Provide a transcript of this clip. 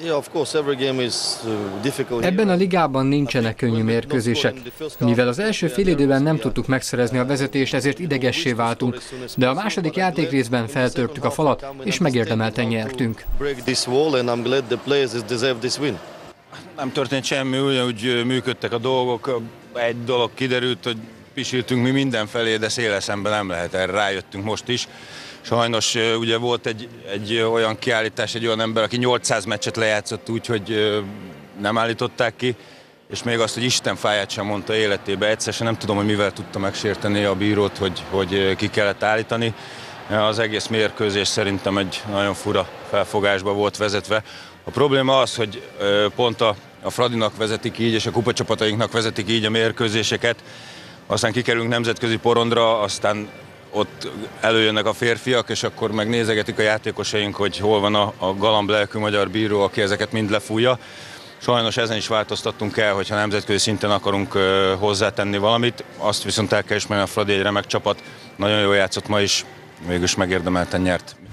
Ebben a ligában nincsenek könnyű mérkőzések. Mivel az első félidőben nem tudtuk megszerezni a vezetést, ezért idegessé váltunk, de a második játékrészben feltörtük a falat, és megérdemelten nyertünk. Nem történt semmi, ugyanúgy működtek a dolgok. Egy dolog kiderült, hogy pisiltünk mi mindenfelé, de széles szemben nem lehet, erre rájöttünk most is. Sajnos ugye volt egy olyan kiállítás, egy olyan ember, aki 800 meccset lejátszott úgy, hogy nem állították ki, és még azt, hogy Isten fáját sem mondta életébe egyszer, sem nem tudom, hogy mivel tudta megsérteni a bírót, hogy ki kellett állítani. Az egész mérkőzés szerintem egy nagyon fura felfogásba volt vezetve. A probléma az, hogy pont a Fradinak vezetik így, és a kupacsapatainknak vezetik így a mérkőzéseket, aztán kikerülünk nemzetközi porondra, aztán ott előjönnek a férfiak, és akkor megnézegetik a játékosaink, hogy hol van a galamb lelkű magyar bíró, aki ezeket mind lefújja. Sajnos ezen is változtattunk el, hogyha nemzetközi szinten akarunk hozzátenni valamit. Azt viszont el kell ismerni, a Fradi egy remek csapat, nagyon jól játszott ma is, végülis megérdemelten nyert.